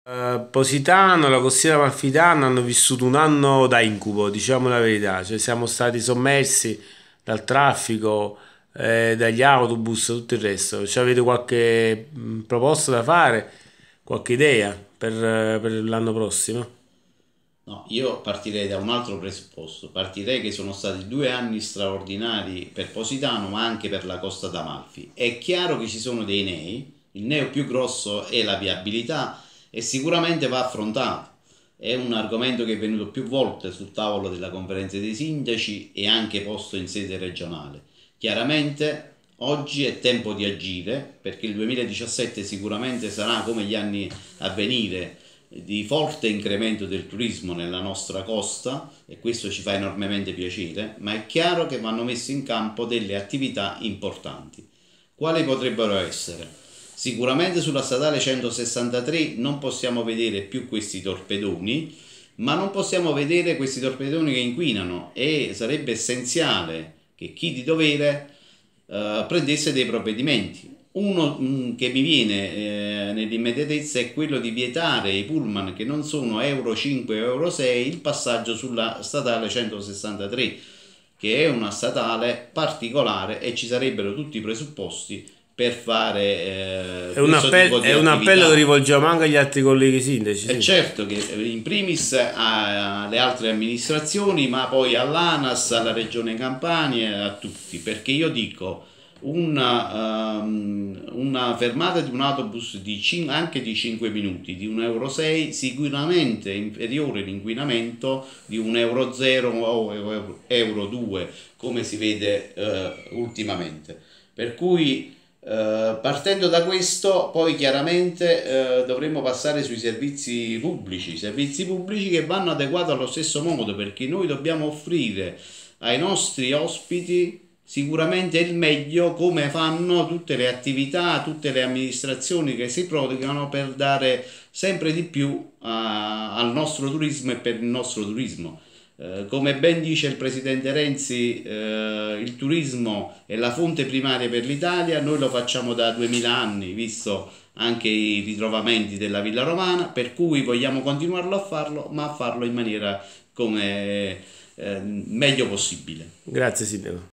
Positano, la costiera amalfitana hanno vissuto un anno da incubo, diciamo la verità, cioè siamo stati sommersi dal traffico, dagli autobus, tutto il resto. Cioè, avete qualche proposta da fare, qualche idea per l'anno prossimo? No, io partirei da un altro presupposto, partirei che sono stati 2 anni straordinari per Positano ma anche per la Costa d'Amalfi. È chiaro che ci sono dei nei, il neo più grosso è la viabilità e sicuramente va affrontato. È un argomento che è venuto più volte sul tavolo della conferenza dei sindaci e anche posto in sede regionale. Chiaramente oggi è tempo di agire perché il 2017 sicuramente sarà come gli anni a venire di forte incremento del turismo nella nostra costa e questo ci fa enormemente piacere, ma è chiaro che vanno messe in campo delle attività importanti. Quali potrebbero essere? Sicuramente sulla statale 163 non possiamo vedere più questi torpedoni, ma non possiamo vedere questi torpedoni che inquinano e sarebbe essenziale che chi di dovere prendesse dei provvedimenti. Uno che mi viene nell'immediatezza è quello di vietare ai pullman che non sono Euro 5 o Euro 6 il passaggio sulla statale 163, che è una statale particolare e ci sarebbero tutti i presupposti per fare questo tipo È di un appello che attività. rivolgiamo anche agli altri colleghi sindaci, È sì. certo che in primis alle altre amministrazioni, ma poi all'ANAS, alla Regione Campania e a tutti, perché io dico una fermata di un autobus anche di 5 minuti di 1,6 euro sicuramente è inferiore l'inquinamento di un euro 0 o euro 2 come si vede ultimamente. Per cui partendo da questo, poi chiaramente dovremo passare sui servizi pubblici che vanno adeguati allo stesso modo, perché noi dobbiamo offrire ai nostri ospiti sicuramente il meglio come fanno tutte le attività, tutte le amministrazioni che si prodigano per dare sempre di più al nostro turismo e per il nostro turismo. Come ben dice il presidente Renzi, il turismo è la fonte primaria per l'Italia, noi lo facciamo da 2000 anni, visto anche i ritrovamenti della Villa Romana, per cui vogliamo continuarlo a farlo, ma a farlo in maniera come meglio possibile. Grazie, sindaco.